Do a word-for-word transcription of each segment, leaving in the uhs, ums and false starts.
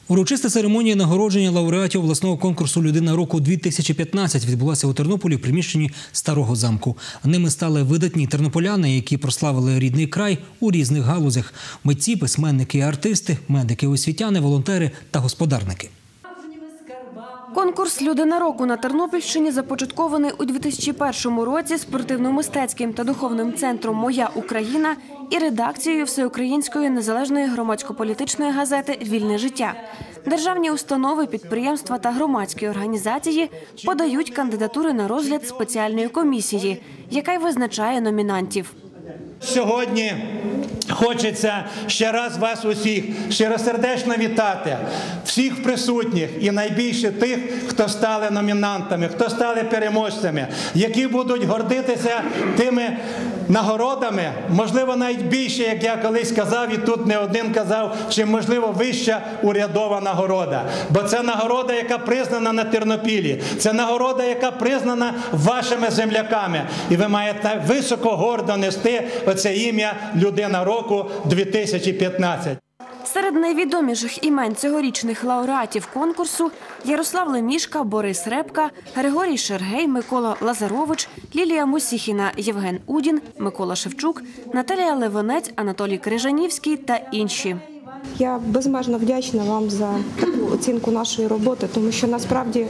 Урочиста церемонія нагородження лауреатів обласного конкурсу «Людина року-дві тисячі п'ятнадцять» відбулася у Тернополі в приміщенні Старого замку. Ними стали видатні тернополяни, які прославили рідний край у різних галузях – митці, письменники і артисти, медики, освітяни, волонтери та господарники. Конкурс «Людина року» на Тернопільщині започаткований у дві тисячі першому році спортивно-мистецьким та духовним центром «Моя Україна» і редакцією Всеукраїнської незалежної громадсько-політичної газети «Вільне життя». Державні установи, підприємства та громадські організації подають кандидатури на розгляд спеціальної комісії, яка й визначає номінантів. Сьогодні хочеться ще раз вас усіх щиросердечно вітати, всіх присутніх і найбільше тих, хто стали номінантами, хто стали переможцями, які будуть гордитися тими нагородами, можливо, навіть більше, як я колись казав, і тут не один казав, чи, можливо, вища урядова нагорода. Бо це нагорода, яка признана на Тернопілі, це нагорода, яка признана вашими земляками. І ви маєте високо гордо нести оце ім'я «Людина року-дві тисячі п'ятнадцять». Серед найвідоміших імен цьогорічних лауреатів конкурсу – Ярослав Лемішка, Борис Репка, Григорій Шергей, Микола Лазарович, Лілія Мусіхіна, Євген Удін, Микола Шевчук, Наталія Левонець, Анатолій Крижанівський та інші. Я безмежно вдячна вам за таку оцінку нашої роботи, тому що насправді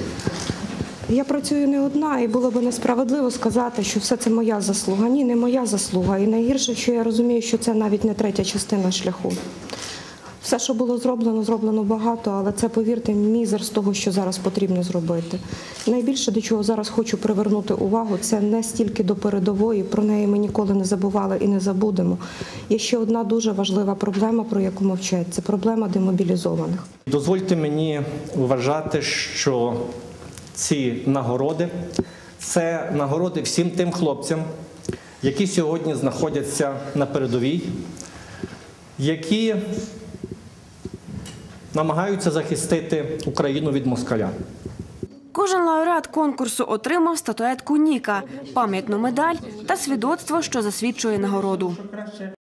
я працюю не одна, і було б несправедливо сказати, що все це моя заслуга. Ні, не моя заслуга. І найгірше, що я розумію, що це навіть не третя частина шляху. Все, що було зроблено, зроблено багато, але це, повірте, мізер з того, що зараз потрібно зробити. Найбільше, до чого зараз хочу привернути увагу, це не стільки до передової, про неї ми ніколи не забували і не забудемо. Є ще одна дуже важлива проблема, про яку мовчать – це проблема демобілізованих. Дозвольте мені вважати, що ці нагороди – це нагороди всім тим хлопцям, які сьогодні знаходяться на передовій, які намагаються захистити Україну від москаля. Кожен лауреат конкурсу отримав статуетку Ніка, пам'ятну медаль та свідоцтво, що засвідчує нагороду.